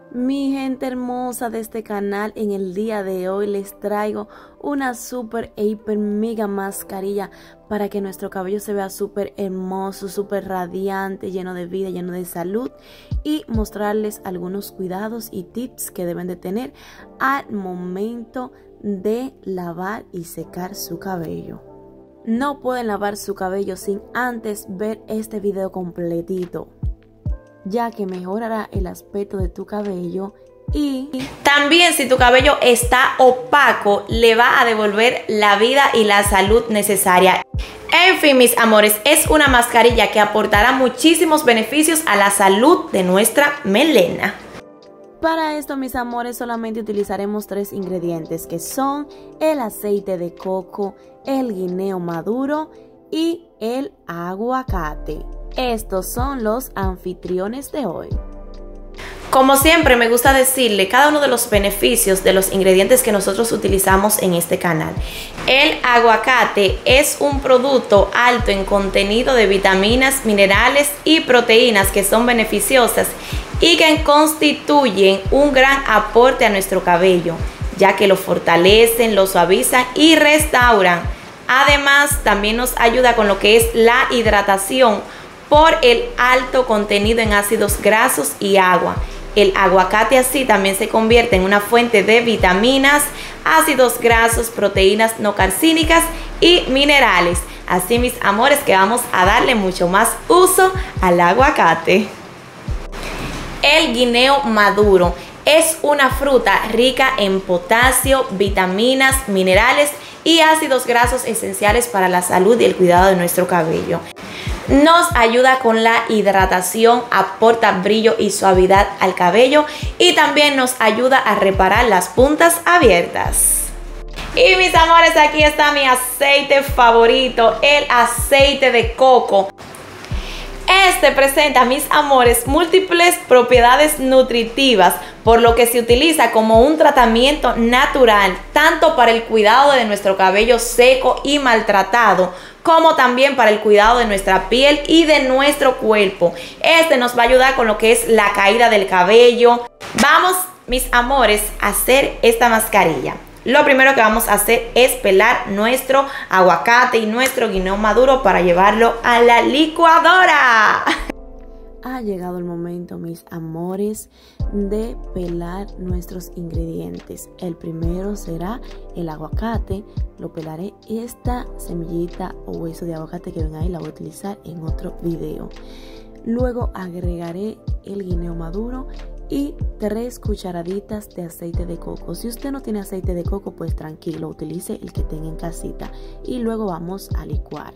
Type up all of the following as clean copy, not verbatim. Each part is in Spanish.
Mi gente hermosa de este canal, en el día de hoy les traigo una super hiper mega mascarilla para que nuestro cabello se vea súper hermoso, súper radiante, lleno de vida, lleno de salud, y mostrarles algunos cuidados y tips que deben de tener al momento de lavar y secar su cabello. No pueden lavar su cabello sin antes ver este video completito, ya que mejorará el aspecto de tu cabello y también, si tu cabello está opaco, le va a devolver la vida y la salud necesaria. En fin, mis amores, es una mascarilla que aportará muchísimos beneficios a la salud de nuestra melena. Para esto, mis amores, solamente utilizaremos 3 ingredientes, que son el aceite de coco, el guineo maduro y el aguacate. Estos son los anfitriones de hoy. Como siempre, me gusta decirle cada uno de los beneficios de los ingredientes que nosotros utilizamos en este canal. El aguacate es un producto alto en contenido de vitaminas, minerales y proteínas que son beneficiosas y que constituyen un gran aporte a nuestro cabello, ya que lo fortalecen, lo suavizan y restauran. Además, también nos ayuda con lo que es la hidratación por el alto contenido en ácidos grasos y agua. El aguacate así también se convierte en una fuente de vitaminas, ácidos grasos, proteínas no carcínicas y minerales. Así, mis amores, que vamos a darle mucho más uso al aguacate. El guineo maduro es una fruta rica en potasio, vitaminas, minerales y ácidos grasos esenciales para la salud y el cuidado de nuestro cabello. Nos ayuda con la hidratación, aporta brillo y suavidad al cabello y también nos ayuda a reparar las puntas abiertas. Y mis amores, aquí está mi aceite favorito, el aceite de coco. Este presenta, mis amores, múltiples propiedades nutritivas, por lo que se utiliza como un tratamiento natural, tanto para el cuidado de nuestro cabello seco y maltratado, como también para el cuidado de nuestra piel y de nuestro cuerpo. Este nos va a ayudar con lo que es la caída del cabello. Vamos, mis amores, a hacer esta mascarilla. Lo primero que vamos a hacer es pelar nuestro aguacate y nuestro guineo maduro para llevarlo a la licuadora. Ha llegado el momento, mis amores, de pelar nuestros ingredientes. El primero será el aguacate. Lo pelaré. Esta semillita o hueso de aguacate que ven ahí la voy a utilizar en otro video. Luego agregaré el guineo maduro y 3 cucharaditas de aceite de coco. Si usted no tiene aceite de coco, pues tranquilo, utilice el que tenga en casita. Y luego vamos a licuar.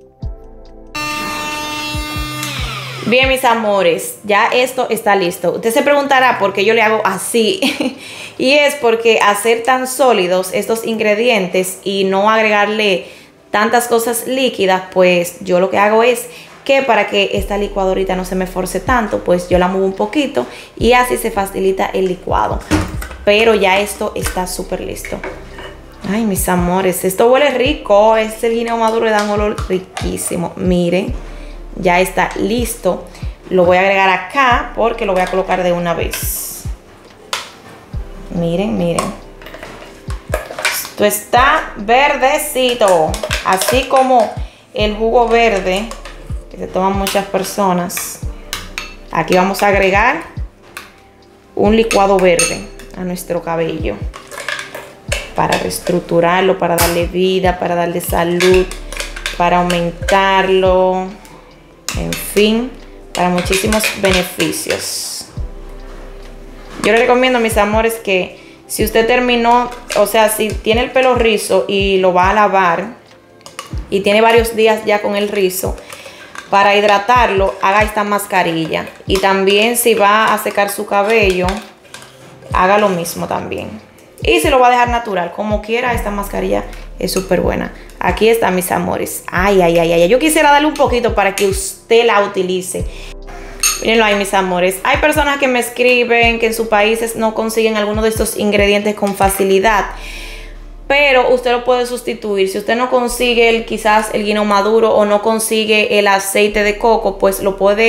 Bien, mis amores, ya esto está listo. Usted se preguntará por qué yo le hago así. Y es porque hacer tan sólidos estos ingredientes y no agregarle tantas cosas líquidas, pues yo lo que hago es que para que esta licuadorita no se me force tanto, pues yo la muevo un poquito y así se facilita el licuado. Pero ya esto está súper listo. Ay, mis amores, esto huele rico. Este guineo maduro le da un olor riquísimo. Miren, ya está listo. Lo voy a agregar acá porque lo voy a colocar de una vez. Miren, miren. Esto está verdecito, así como el jugo verde que se toman muchas personas. Aquí vamos a agregar un licuado verde a nuestro cabello para reestructurarlo, para darle vida, para darle salud, para aumentarlo, en fin, para muchísimos beneficios. Yo les recomiendo, mis amores, que si usted terminó, o sea, si tiene el pelo rizo y lo va a lavar y tiene varios días ya con el rizo, para hidratarlo, haga esta mascarilla. Y también si va a secar su cabello, haga lo mismo también. Y si lo va a dejar natural, como quiera, esta mascarilla es súper buena. Aquí está, mis amores. Ay, ay, ay, ay. Yo quisiera darle un poquito para que usted la utilice. Mírenlo ahí, mis amores. Hay personas que me escriben que en sus países no consiguen alguno de estos ingredientes con facilidad, pero usted lo puede sustituir. Si usted no consigue quizás el guineo maduro o no consigue el aceite de coco, pues lo puede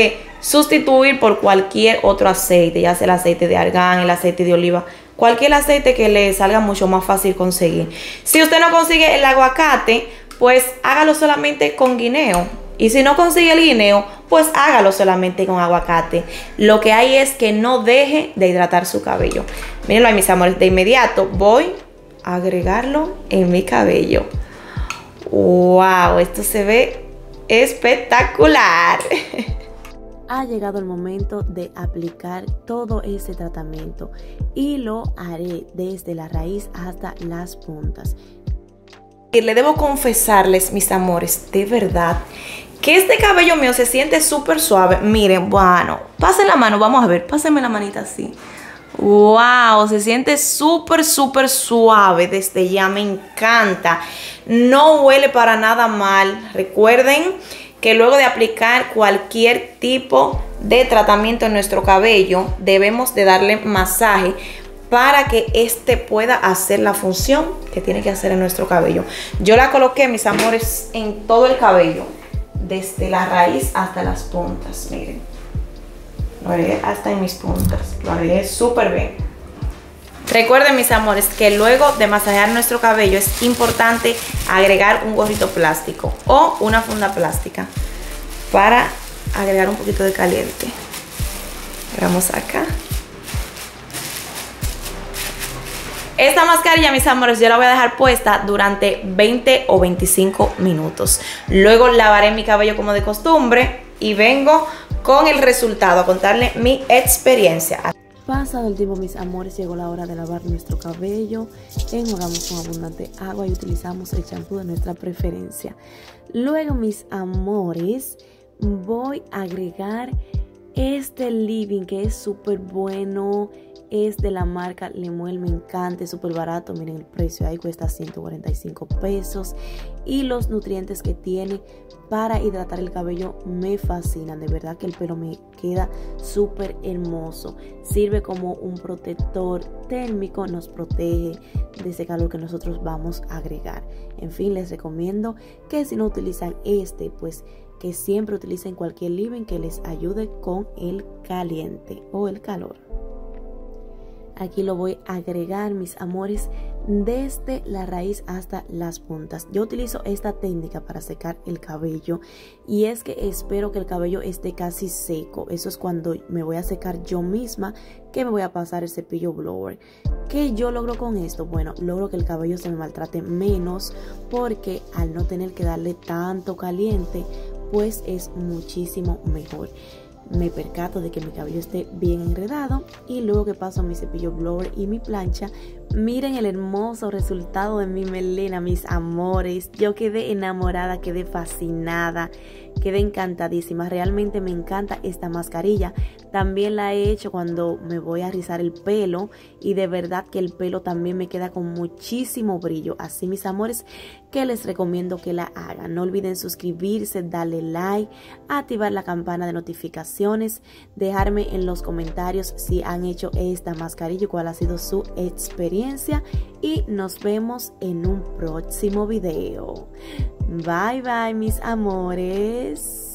sustituir por cualquier otro aceite, ya sea el aceite de argán, el aceite de oliva, cualquier aceite que le salga mucho más fácil conseguir. Si usted no consigue el aguacate, pues hágalo solamente con guineo. Y si no consigue el guineo, pues hágalo solamente con aguacate. Lo que hay es que no deje de hidratar su cabello. Mírenlo ahí, mis amores. De inmediato voy a agregarlo en mi cabello. ¡Wow! Esto se ve espectacular. Ha llegado el momento de aplicar todo ese tratamiento y lo haré desde la raíz hasta las puntas. Le debo confesarles, mis amores, de verdad, que este cabello mío se siente súper suave. Miren, bueno, pasen la mano, vamos a ver, pásenme la manita así. Wow, se siente súper suave desde ya, me encanta. No huele para nada mal. Recuerden que luego de aplicar cualquier tipo de tratamiento en nuestro cabello, debemos de darle masaje para que este pueda hacer la función que tiene que hacer en nuestro cabello. Yo la coloqué, mis amores, en todo el cabello, desde la raíz hasta las puntas. Miren, lo haré hasta en mis puntas, lo haré súper bien. Recuerden, mis amores, que luego de masajear nuestro cabello es importante agregar un gorrito plástico o una funda plástica para agregar un poquito de caliente. Vamos acá. Esta mascarilla, mis amores, yo la voy a dejar puesta durante 20 o 25 minutos. Luego lavaré mi cabello como de costumbre y vengo con el resultado a contarle mi experiencia. Pasado el tiempo, mis amores, llegó la hora de lavar nuestro cabello. Enjuagamos con abundante agua y utilizamos el champú de nuestra preferencia. Luego, mis amores, voy a agregar este leave-in que es súper bueno. Es de la marca Lemuel, me encanta, es súper barato. Miren el precio, ahí cuesta 145 pesos. Y los nutrientes que tiene para hidratar el cabello me fascinan. De verdad que el pelo me queda súper hermoso. Sirve como un protector térmico, nos protege de ese calor que nosotros vamos a agregar. En fin, les recomiendo que si no utilizan este, pues que siempre utilicen cualquier leave-in que les ayude con el caliente o el calor. Aquí lo voy a agregar, mis amores, desde la raíz hasta las puntas. Yo utilizo esta técnica para secar el cabello y es que espero que el cabello esté casi seco. Eso es cuando me voy a secar yo misma, que me voy a pasar el cepillo blower. ¿Qué yo logro con esto? Bueno, logro que el cabello se me maltrate menos porque al no tener que darle tanto caliente, pues es muchísimo mejor. Me percato de que mi cabello esté bien enredado y luego que paso mi cepillo blower y mi plancha, miren el hermoso resultado de mi melena, mis amores. Yo quedé enamorada, quedé fascinada, quedé encantadísima. Realmente me encanta esta mascarilla. También la he hecho cuando me voy a rizar el pelo y de verdad que el pelo también me queda con muchísimo brillo. Así, mis amores, que les recomiendo que la hagan. No olviden suscribirse, darle like, activar la campana de notificaciones, dejarme en los comentarios si han hecho esta mascarilla y cuál ha sido su experiencia. Y nos vemos en un próximo video. Bye bye, mis amores.